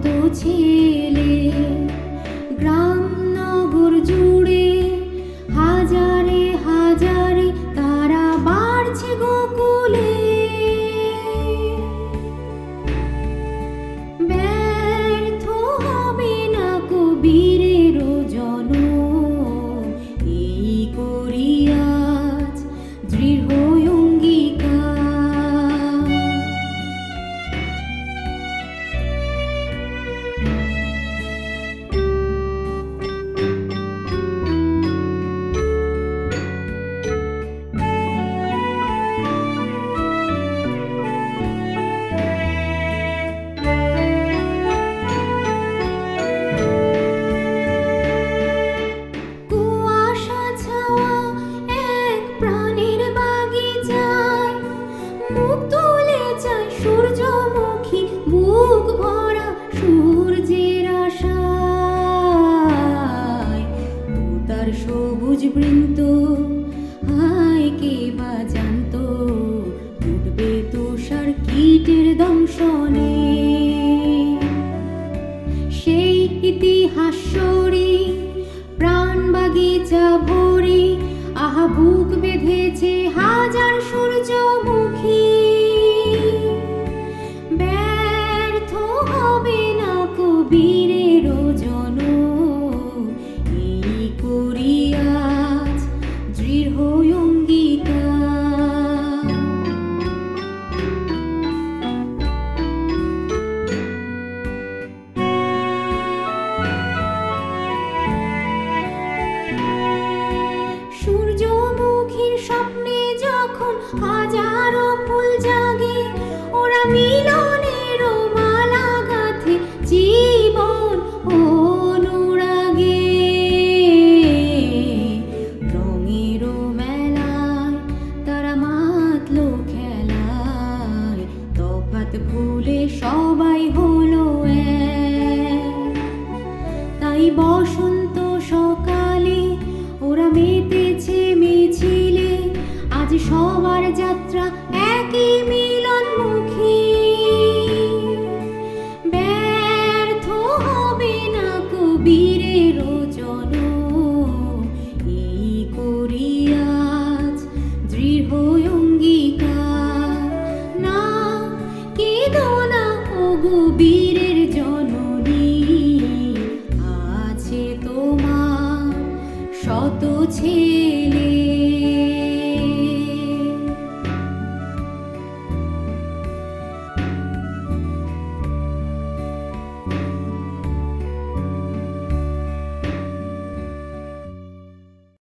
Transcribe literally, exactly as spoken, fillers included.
ছেলে গ্রাম নগর জুড়ে হাজারে হাজারে তারা বাড়ছে গোকুলে। ব্যর্থ হবে না কবিরের জনম, এই করি আজ দৃঢ় অঙ্গীকার। সূর্যমুখী বুক ভরা সূর্যের আশায়, ও তার সবুজ বৃন্ত হায় কে বা জানত উঠবে তুষার কীটের দংশনে। সেই ইতিহাসরি প্রাণ বাগিচা ভরি আহা বুক বেঁধেছে হাজার সূর্যমুখী। ব্যর্থ হবে না কবিরের জনম, এই করি আজ দৃঢ় অঙ্গীকার। সূর্যমুখীর স্বপ্নে যখন হাজারো ফুল জাগে, ওরা মিলনের মালা গাঁথে জীবন অনুরাগে। রঙের মেলায় তারা মাতলো খেলায়, তফাৎ ভুলে সবাই হলো এক। তাই বসন্ত সকালে ওরা মেতেছে মিছিলে, আজ সবার যাত্রা একই মিলনমুখী। ব্যর্থ হবে না কবিরের জনম, এই করি আজ দৃঢ় অঙ্গীকার। না কেঁদো না ওগো বীরের জননী, আছে তোমার শত ছেলে।